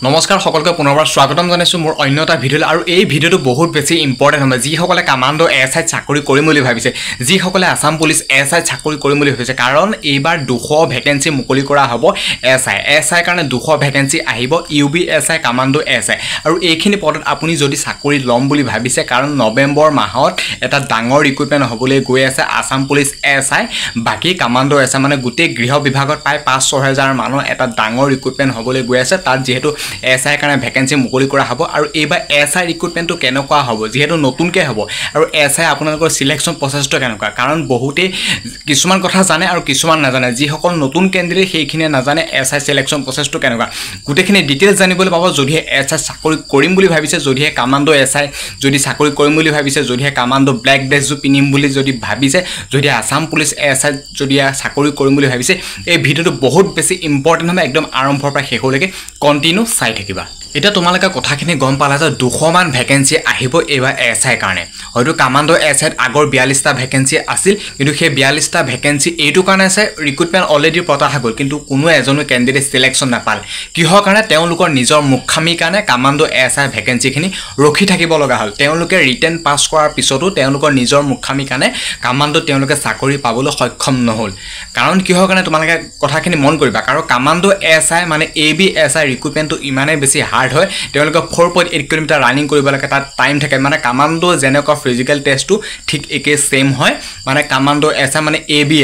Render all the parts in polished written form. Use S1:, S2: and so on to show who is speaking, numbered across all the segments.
S1: নমস্কাৰ সকলকে পুনৰবাৰ স্বাগতম জনাইছো মোৰ অন্য এটা ভিডিঅ'লৈ আৰু এই ভিডিঅ'টো বহুত বেছি ইম্পৰ্টেণ্ট হয় যিসকলে কামাণ্ডো এছআই চাকৰি কৰিম বুলি ভাবিছে যিসকলে আসাম পুলিচ এছআই চাকৰি কৰিম বুলি ভাবিছে কাৰণ এইবাৰ 200 ভেকেন্সি মুকলি কৰা হ'ব এছআই কাৰণে 200 ভেকেন্সি আহিব ইউবি এছআই কামাণ্ডো এছআই আৰু এইখিনি পদত আপুনি যদি চাকৰি ল'ম বুলি ভাবিছে কাৰণ নৱেম্বৰ মাহত এটা ডাঙৰ ৰিক্ৰুটমেণ্ট হ'বলৈ গৈ আছে আসাম পুলিচ এছআই বাকি কামাণ্ডো এছআই মানে গোটেই গৃহ বিভাগত প্ৰায় 5-6000 মানুহ এটা ডাঙৰ ৰিক্ৰুটমেণ্ট হ'বলৈ গৈ আছে তাত যেহেতু এছআই কাৰণে ভেকেন্সি মুকলি কৰা হ'ব আৰু এইবাৰ এছআই ৰিক্ৰুটমেণ্টটো কেনেকুৱা হ'ব যেহেতু নতুনকৈ হ'ব আৰু এছআই আপোনালোকৰ সিলেকশ্যন প্ৰচেছটো কেনেকুৱা কাৰণ বহুতে কিছুমান কথা জানে আৰু কিছুমান নাজানে যিসকল নতুন কেণ্ডিডেট সেইখিনি নাজানে এছআই সিলেকশ্যন প্ৰচেছটো কেনেকুৱা গোটেইখিনি ডিটেইলছ জানিবলৈ পাব যদিহে এছআই চাকৰি কৰিম বুলি ভাবিছে যদিহে কামাণ্ডো এছআই যদি চাকৰি কৰিম বুলি ভাবিছে যদিহে কামাণ্ডো ব্লেক ড্ৰেছযোৰ পিন্ধিম বুলি যদি ভাবিছে যদি আসাম পুলিচ এছআই যদি চাকৰি কৰিম বুলি ভাবিছে এই ভিডিঅ'টো বহুত বেছি ইম্পৰ্টেণ্ট হ'ব একদম আৰম্ভৰ পৰা শেষলৈকে কণ্টিনিউ চাই থাকিবা এটা তোমালোকে কথাখিনি গম পালা যে 200 মান ভেকেন্সি আহিব এবাৰ এছআই কাৰণে হয়তো কামাণ্ডো এছআইত আগৰ 42টা ভেকেন্সি আছিল কিন্তু সেই 42টা ভেকেন্সি এইটো কাৰণে আছে ৰিক্ৰুটমেণ্ট অলৰেডি পতা হৈ গ'ল কিন্তু কোনো এজনো কেণ্ডিডেট সিলেকশ্যন নাপাল কিহৰ কাৰণে তেওঁলোকৰ নিজৰ মুখামিৰ কাৰণে কামাণ্ডো এছআই ভেকেন্সিখিনি ৰখি থাকিব লগা হ'ল তেওঁলোকে ৰিটেন পাছ কৰাৰ পিছতো তেওঁলোকৰ নিজৰ মুখামিৰ কাৰণে কামাণ্ডো তেওঁলোকে চাকৰি পাবলৈ সক্ষম নহ'ল কাৰণ কিহৰ কাৰণে তোমালোকে কথাখিনি মন কৰিবা কাৰণ কামাণ্ডো এছআই মানে এবি এছআই ৰিক্ৰুটমেণ্টটো ইমানেই বেছি হাৰ্ড হয় তেওঁলোকে 4.8 কিলোমিটাৰ ৰানিং কৰিব লাগে তাত টাইম থাকে মানে কামাণ্ডো যেনেকুৱা ফিজিক্যাল টেষ্টটো ঠিক একে সেম হয় মানে কামাণ্ডো এছআই মানে এবি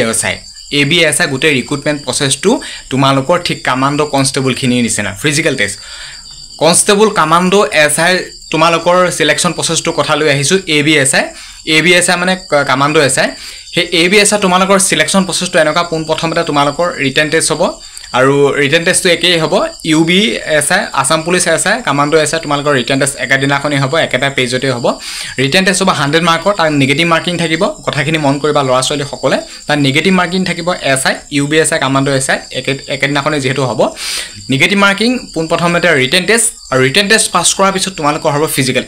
S1: এছআই গোটেই ৰিক্ৰুটমেণ্ট প্ৰচেছটো তোমালোকৰ ঠিক কামাণ্ডো কনষ্টেবলখিনিৰ নিচিনা physical test constable commando SI তোমালোকৰ সিলেকশ্যন প্ৰচেছটো কথা লৈ আহিছো এবি এছআই মানে কামাণ্ডো এছআই সেই এবি এছআই তোমালোকৰ সিলেকশ্যন প্ৰচেছটো এনেকুৱা প্ৰথমতে তোমালোকৰ ৰিটেন টেষ্ট হ'ব আৰু ৰিটেন টেষ্টটো একেই হ'ব UB SI Assam police SI commando SI তোমালোকৰ ৰিটেন টেষ্ট একেদিনাখনেই হ'ব একেটা পেজতে হ'ব ৰিটেন টেষ্ট হ'ব 100 মাৰ্কৰ তাৰ নিগেটিভ মাৰ্কিং থাকিব কথাখিনি মন কৰিবা ল'ৰা ছোৱালী সকলে তাৰ নিগেটিভ মাৰ্কিং থাকিব SI UB SI commando SI একেদিনাখনে যেহেতু হ'ব নিগেটিভ মাৰ্কিং প্ৰথমতে ৰিটেন টেষ্ট আৰু ৰিটেন টেষ্ট পাছ কৰাৰ পিছত তোমালোকৰ হ'ব ফিজিক্যাল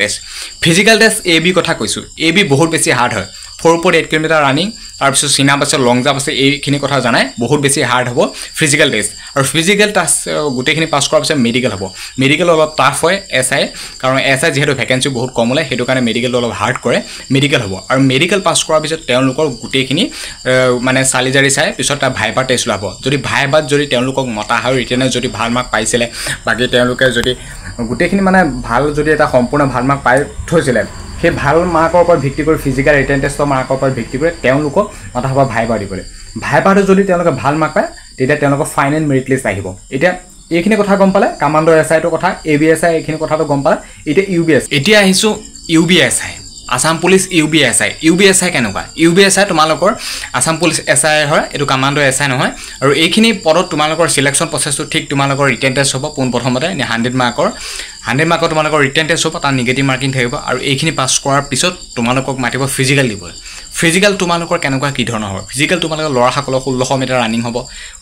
S1: টেষ্ট এবি কথা কৈছো এবি বহুত বেছি হাৰ্ড হয় 4.8 কিলোমিটাৰ ৰানিং তাৰপিছত চিনাপ আছে লং জাম্প আছে এইখিনি কথা জানাই বহুত বেছি হাৰ্ড হ'ব ফিজিক্যাল টেষ্ট আৰু ফিজিক্যাল টেষ্ট গোটেইখিনি পাছ কৰাৰ পিছত মেডিকেল হ'ব মেডিকেল অলপ টাফ হয় এছআই কাৰণ এছআই যেহেতু ভেকেন্সি বহুত কম ওলায় সেইটো কাৰণে মেডিকেলটো অলপ হাৰ্ড কৰে মেডিকেল হ'ব আৰু মেডিকেল পাছ কৰাৰ পিছত তেওঁলোকৰ গোটেইখিনি মানে চালিজাৰি চাই পিছত তাৰ ভাইবা টেষ্ট লোৱা হ'ব যদি ভাইবাত যদি তেওঁলোকক মতা হয় ৰিটেনে যদি ভাল মাৰ্ক পাইছিলে বাকী তেওঁলোকে যদি গোটেইখিনি মানে ভাল যদি এটা সম্পূৰ্ণ ভাল মাৰ্ক পাই থৈছিলে সেই ভাল মাৰ্কৰ ওপৰত ভিত্তি কৰি ফিজিক্যাল ৰিটেন টেষ্টৰ মাৰ্কৰ ওপৰত ভিত্তি কৰি তেওঁলোকক মতা হ'ব ভাইবা দিবলৈ ভাইবাটো যদি তেওঁলোকে ভাল মাৰ্ক পায় তেতিয়া তেওঁলোকৰ ফাইনেল মেৰিট লিষ্ট আহিব এতিয়া এইখিনি কথা গম পালে কামাণ্ডো এছআইটো কথা এবি এছআই এইখিনি কথাটো গম পালে এতিয়া ইউবি এছআই এতিয়া আহিছো UB SI Assam police UB SI কেনেকুৱা ইউবি এছআই তোমালোকৰ আসাম পুলিচ এছআই হয় এইটো কামাণ্ডো এছআই নহয় আৰু এইখিনি পদত তোমালোকৰ সিলেকশ্যন প্ৰচেছটো ঠিক তোমালোকৰ ৰিটেন টেষ্ট হ'ব প্ৰথমতে 100 মাৰ্কৰ তোমালোকৰ ৰিটেন টেষ্ট হ'ব তাৰ নিগেটিভ মাৰ্কিং থাকিব আৰু এইখিনি পাছ কৰাৰ পিছত তোমালোকক মাতিব ফিজিক্যাল দিব ফিজিক্যাল তোমালোকৰ কেনেকুৱা কি ধৰণৰ হ'ব ফিজিক্যাল তোমালোকৰ ল'ৰাসকলৰ 1600 মিটাৰ ৰানিং হ'ব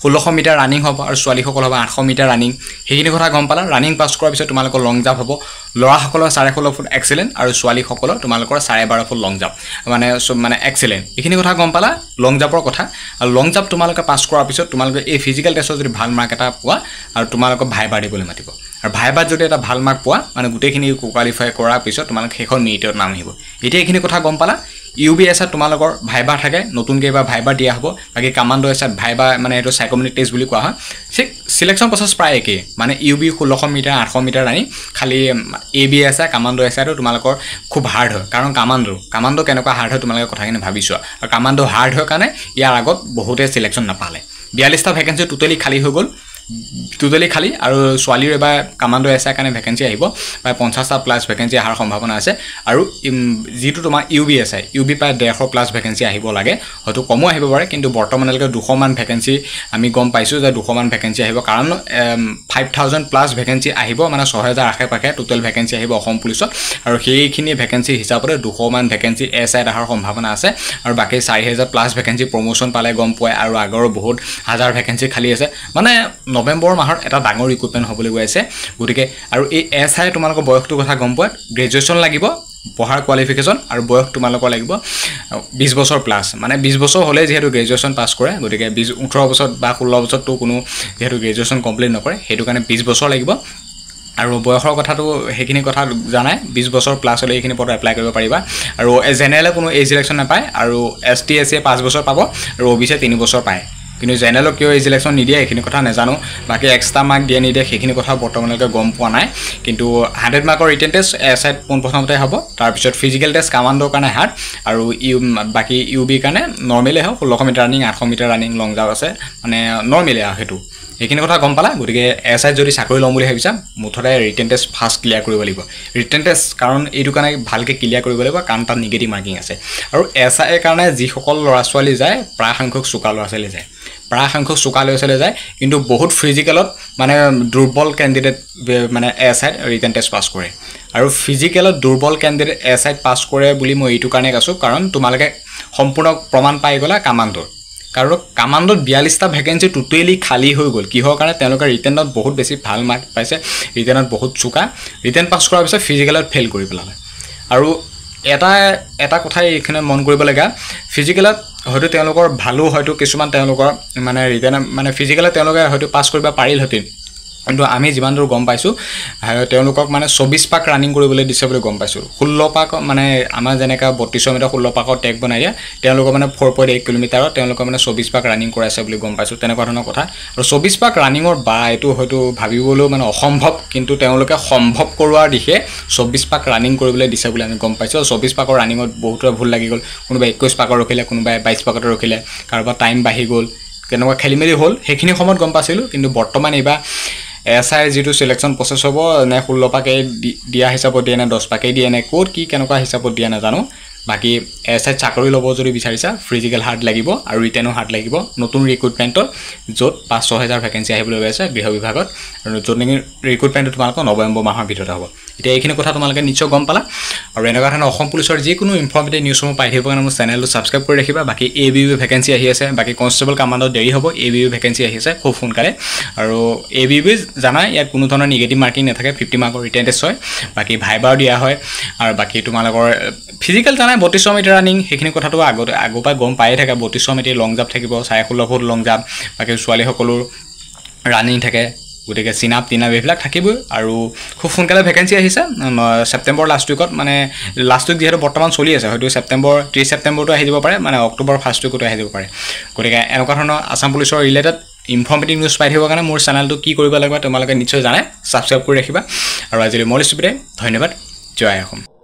S1: আৰু ছোৱালীসকল হ'ব 800 মিটাৰ ৰানিং সেইখিনি কথা গম পালা ৰানিং পাছ কৰাৰ পিছত তোমালোকৰ লং জাম্প হ'ব ল'ৰাসকলৰ 16.5 ফুট এক্সেলেণ্ট আৰু ছোৱালীসকলৰ তোমালোকৰ 12.5 ফুট লং জাম্প মানে এক্সেলেণ্ট এইখিনি কথা গম পালা লং জাম্পৰ কথা আৰু লং জাম্প তোমালোকে পাছ কৰাৰ পিছত তোমালোকে এই ফিজিক্যাল টেষ্টত যদি ভাল মাৰ্ক এটা পোৱা আৰু তোমালোকক ভাইবা দিবলৈ মাতিব আৰু ভাইবাত যদি এটা ভাল মাৰ্ক পোৱা মানে গোটেইখিনি কোৱালিফাই কৰাৰ পিছত তোমালোক শেষৰ মেৰিটত নাম আহিব এতিয়া এইখিনি কথা গম পালা ইউবি এছআই তোমালোকৰ ভাইবা থাকে নতুনকৈ এবাৰ ভাইবা দিয়া হ'ব বাকী কামাণ্ডো এছআই ভাইবা মানে এইটো সাইকোমেট্ৰিক টেষ্ট বুলি কোৱা হয় সিলেকশ্যন প্ৰচেছ প্ৰায় একেই মানে ইউবি 1600 মিটাৰ 800 মিটাৰ ৰানিং খালি এবি এছআই কামাণ্ডো এছআইটো তোমালোকৰ খুব হাৰ্ড হয় কাৰণ কামাণ্ডো কেনেকুৱা হাৰ্ড হয় তোমালোকে কথাখিনি ভাবিছোৱা আৰু কামাণ্ডো হাৰ্ড হয় কাৰণে ইয়াৰ আগত বহুতে সিলেকশ্যন নাপালে 42টা ভেকেন্সি টোটেলি খালী হৈ গ'ল খালী আৰু ছোৱালীৰ এবাৰ কামাণ্ডো এছআই কাৰণে ভেকেন্সি আহিব প্ৰায় 50টা প্লাছ ভেকেন্সি অহাৰ সম্ভাৱনা আছে আৰু যিটো তোমাৰ ইউবি প্ৰায় 150 প্লাছ ভেকেন্সি আহিব লাগে হয়তো কমো আহিব পাৰে কিন্তু বৰ্তমানলৈকে 200 মান ভেকেন্সি আমি গম পাইছোঁ যে 200 মান ভেকেন্সি আহিব কাৰণ 5000 প্লাছ ভেকেন্সি আহিব মানে 6000 আশে-পাশে টোটেল ভেকেন্সি আহিব অসম পুলিচত আৰু সেইখিনি ভেকেন্সি হিচাপতে 200 মান ভেকেন্সি এছআইত অহাৰ সম্ভাৱনা আছে আৰু বাকী 4000 প্লাছ ভেকেন্সি প্ৰমোশ্যন পালে গম পোৱাই আৰু আগৰ বহুত হাজাৰ ভেকেন্সি খালী আছে মানে নৱেম্বৰ মাহত এটা ডাঙৰ ৰিক্ৰুটমেণ্ট হ'বলৈ গৈ আছে গতিকে আৰু এই এছআই তোমালোকৰ বয়সটোৰ কথা গম পোৱা গ্ৰেজুৱেশ্যন লাগিব পঢ়াৰ কোৱালিফিকেশ্যন আৰু বয়স তোমালোকৰ লাগিব 20 বছৰ প্লাছ মানে 20 বছৰ হ'লে যেহেতু গ্ৰেজুৱেশ্যন পাছ কৰে গতিকে 18 বছৰ বা 16 বছৰতো কোনো যেহেতু গ্ৰেজুৱেশ্যন কমপ্লিট নকৰে সেইটো কাৰণে 20 বছৰ লাগিব আৰু বয়সৰ কথাটো সেইখিনি কথা জানাই 20 বছৰ প্লাছ হ'লে এইখিনি পদত এপ্লাই কৰিব পাৰিবা আৰু জেনেৰেলে কোনো এজ ইলেকশ্যন নাপায় আৰু ST SC 5 বছৰ পাব আৰু OBC 3 বছৰ পায় কিন্তু জেনেৰেলক কিয় এজ ইলেকশ্যন নিদিয়ে এইখিনি কথা নাজানো বাকি এক্সট্ৰা মাৰ্ক দিয়ে নিদিয়ে সেইখিনি কথা বৰ্তমানলৈকে গম পোৱা নাই কিন্তু 100 মাৰ্কৰ ৰিটেন টেষ্ট এছাইড পোনপ্ৰথমতে হ'ব তাৰপিছত ফিজিকেল টেষ্ট কামাণ্ডৰ কাৰণে হাৰ্ড আৰু বাকি UB কাৰণে নৰ্মেলে হ'ব 1600 metre running 800 metre running long jump আছে মানে নৰ্মেলে সেইটো এইখিনি কথা গম পালা গতিকে এছআই যদি চাকৰি ল'ম বুলি ভাবিছা মুঠতে ৰিটেন টেষ্ট ফাৰ্ষ্ট ক্লিয়াৰ কৰিব লাগিব ৰিটেন টেষ্ট কাৰণ এইটো কাৰণে ভালকৈ ক্লিয়াৰ কৰিব লাগিব কাৰণ তাত নিগেটিভ মাৰ্কিং আছে আৰু এছআই কাৰণে যিসকল ল'ৰা ছোৱালী যায় প্ৰায় সংখ্যক চোকা ল'ৰা ছোৱালী যায় প্ৰায় সংখ্যক চোকা ল'ৰা ছোৱালী যায় কিন্তু বহুত ফিজিকেলত মানে দুৰ্বল কেণ্ডিডেট মানে এছআই ৰিটেন টেষ্ট পাছ কৰে আৰু ফিজিকেলত দুৰ্বল কেণ্ডিডেট এছআই পাছ কৰে বুলি মই এইটো কাৰণে কৈছোঁ কাৰণ তোমালোকে সম্পূৰ্ণ প্ৰমাণ পাই গ'লা কামাণ্ডৰ কাৰণ কামাণ্ডত 42টা ভেকেন্সি টোটেলি খালী হৈ গ'ল কিহৰ কাৰণে তেওঁলোকে ৰিটেনত বহুত বেছি ভাল মাৰ্ক পাইছে ৰিটেনত বহুত চোকা ৰিটেন পাছ কৰাৰ পিছত ফিজিকেলত ফেইল কৰি পেলালে আৰু এটা কথা এইখানে মন কৰিব লগা ফিজিকেলত হয়তো তেওঁলোকৰ ভালো হয়তো কিছুমান তেওঁলোকৰ মানে ৰিটেন মানে ফিজিকেলত তেওঁলোকে হয়তো পাছ কৰিব পাৰিলহেঁতেন কিন্তু আমি যিমান দূৰ গম পাইছোঁ তেওঁলোকক মানে 24 পাক ৰানিং কৰিবলৈ দিছে বুলি গম পাইছোঁ 16 পাক মানে আমাৰ যেনেকা 32 মিটাৰ 16 পাকৰ টেগ বনাই দিয়ে তেওঁলোকৰ মানে 4.8 কিলোমিটাৰত তেওঁলোকৰ মানে 24 পাক ৰানিং কৰাইছে বুলি গম পাইছোঁ তেনেকুৱা ধৰণৰ কথা আৰু 24 পাক ৰানিঙৰ বা এইটো হয়তো ভাবিবলৈও মানে অসম্ভৱ কিন্তু তেওঁলোকে সম্ভৱ কৰোৱাৰ দিশে 24 পাক ৰানিং কৰিবলৈ দিছে বুলি আমি গম পাইছোঁ 24 পাকৰ ৰানিঙত বহুতৰে ভুল লাগি গ'ল কোনোবাই 21 পাকৰ ৰখিলে কোনোবাই 22 পাকত ৰখিলে কাৰোবাৰ টাইম বাঢ়ি গ'ল কেনেকুৱা খেলিমেলি হ'ল সেইখিনি সময়ত গম পাইছিলোঁ কিন্তু বৰ্তমান এইবাৰ এছআই যিটো সিলেকশ্যন প্ৰসেছ হ'ব নে 16 পাকে দিয়া হিচাপত দিয়ে নে 10 পাকে দিয়ে নে ক'ত কি কেনেকুৱা হিচাপত দিয়া নাজানো বাকি এছআই চাকৰি ল'ব যদি বিচাৰিছা ফিজিকেল হাৰ্ড লাগিব আৰু ৰিটেনো হাৰ্ড লাগিব নতুন ৰিক্ৰুটমেণ্টত য'ত 5-6,000 ভেকেন্সি আহিবলৈ গৈ আছে গৃহ বিভাগত আৰু য'ত নেকি ৰিক্ৰুটমেণ্টটো তোমালোকৰ নৱেম্বৰ মাহৰ ভিতৰত হ'ব এতিয়া এইখিনি কথা তোমালোকে নিশ্চয় গম পালা আৰু এনেকুৱা ধৰণৰ অসম পুলিচৰ যিকোনো ইনফৰ্মেটিভ নিউজসমূহ পাই থাকিবৰ কাৰণে মোৰ চেনেলটো ছাবস্ক্ৰাইব কৰি ৰাখিবা বাকি ABU ভেকেন্সি আহি আছে বাকি কনষ্টেবল কামাণ্ডত দেৰি হ'ব ABU ভেকেন্সি আহি আছে খুব সোনকালে আৰু ABU জানা ইয়াত কোনো ধৰণৰ নিগেটিভ মাৰ্কিং নাথাকে 50 মাৰ্কৰ ৰিটেন টেষ্ট হয় বাকি ভাইবাও দিয়া হয় আৰু বাকি তোমালোকৰ ফিজিকেল জানাই 32 মিটাৰ ৰানিং সেইখিনি কথাটো আগৰ পৰা গম পায়ে থাকে 32 মিটাৰ লং জাম্প থাকিব 16.5 ফুট লং জাম্প বাকি ছোৱালীসকলৰ ৰানিং থাকে গতিকে চিনাপ এইবিলাক থাকিবই আৰু খুব সোনকালে ভেকেন্সি আহিছে সেপ্টেম্বৰ লাষ্ট উইকত মানে লাষ্ট উইক যিহেতু বৰ্তমান চলি আছে হয়তো সেপ্টেম্বৰ 30 সেপ্টেম্বৰটো আহি যাব পাৰে মানে অক্টোবৰ ফাৰ্ষ্ট উইকতো আহি যাব পাৰে গতিকে এনেকুৱা ধৰণৰ আসাম পুলিচৰ ৰিলেটেড ইনফৰ্মেটিভ নিউজ পাই থাকিবৰ কাৰণে মোৰ চেনেলটো কি কৰিব লাগিব তোমালোকে নিশ্চয় জানে ছাবস্ক্ৰাইব কৰি ৰাখিবা আৰু আজিলৈ মই লৈছোঁ বিদায় ধন্যবাদ জয় অসম